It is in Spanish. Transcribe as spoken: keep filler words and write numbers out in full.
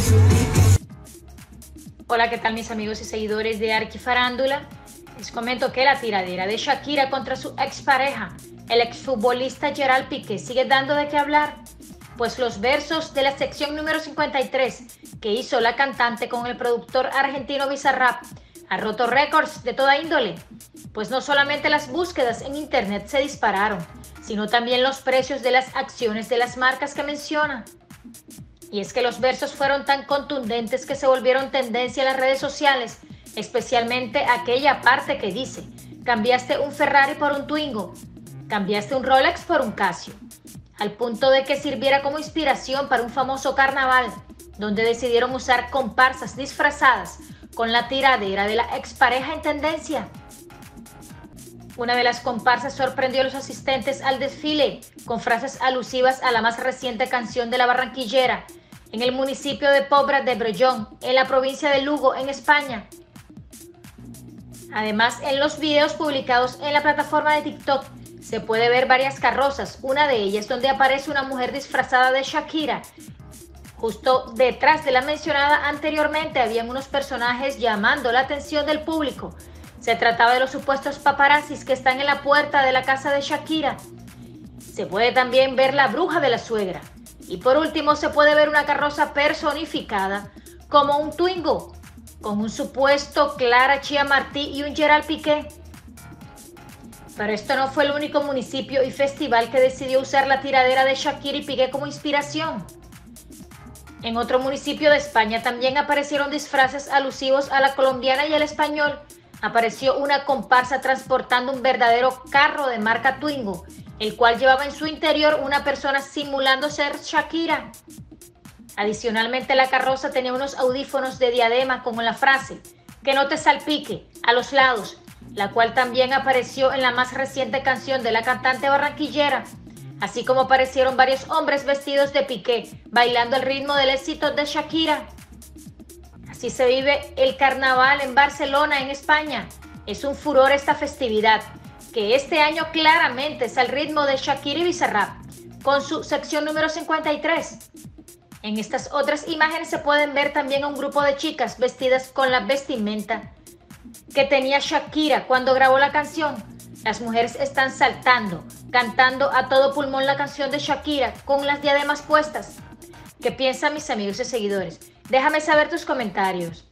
Hola, ¿qué tal mis amigos y seguidores de Arquifarándula? Les comento que la tiradera de Shakira contra su expareja, el exfutbolista Gerard Piqué, sigue dando de qué hablar, pues los versos de la sección número cincuenta y tres que hizo la cantante con el productor argentino Bizarrap ha roto récords de toda índole, pues no solamente las búsquedas en internet se dispararon, sino también los precios de las acciones de las marcas que menciona. Y es que los versos fueron tan contundentes que se volvieron tendencia en las redes sociales, especialmente aquella parte que dice: cambiaste un Ferrari por un Twingo, cambiaste un Rolex por un Casio, al punto de que sirviera como inspiración para un famoso carnaval, donde decidieron usar comparsas disfrazadas con la tiradera de la expareja en tendencia. Una de las comparsas sorprendió a los asistentes al desfile con frases alusivas a la más reciente canción de la barranquillera en el municipio de Pobra de Brellón, en la provincia de Lugo, en España. Además, en los videos publicados en la plataforma de TikTok se puede ver varias carrozas, una de ellas donde aparece una mujer disfrazada de Shakira. Justo detrás de la mencionada anteriormente habían unos personajes llamando la atención del público. Se trataba de los supuestos paparazzis que están en la puerta de la casa de Shakira. Se puede también ver la bruja de la suegra. Y por último se puede ver una carroza personificada como un Twingo, con un supuesto Clara Chia Martí y un Gerard Piqué. Pero esto no fue el único municipio y festival que decidió usar la tiradera de Shakira y Piqué como inspiración. En otro municipio de España también aparecieron disfraces alusivos a la colombiana y el español. Apareció una comparsa transportando un verdadero carro de marca Twingo, el cual llevaba en su interior una persona simulando ser Shakira. Adicionalmente, la carroza tenía unos audífonos de diadema con la frase "que no te salpique" a los lados, la cual también apareció en la más reciente canción de la cantante barranquillera, así como aparecieron varios hombres vestidos de Piqué bailando al ritmo del éxito de Shakira. Así se vive el carnaval en Barcelona, en España. Es un furor esta festividad, que este año claramente es al ritmo de Shakira y Bizarrap, con su sección número cincuenta y tres. En estas otras imágenes se pueden ver también a un grupo de chicas vestidas con la vestimenta que tenía Shakira cuando grabó la canción. Las mujeres están saltando, cantando a todo pulmón la canción de Shakira con las diademas puestas. ¿Qué piensan mis amigos y seguidores? Déjame saber tus comentarios.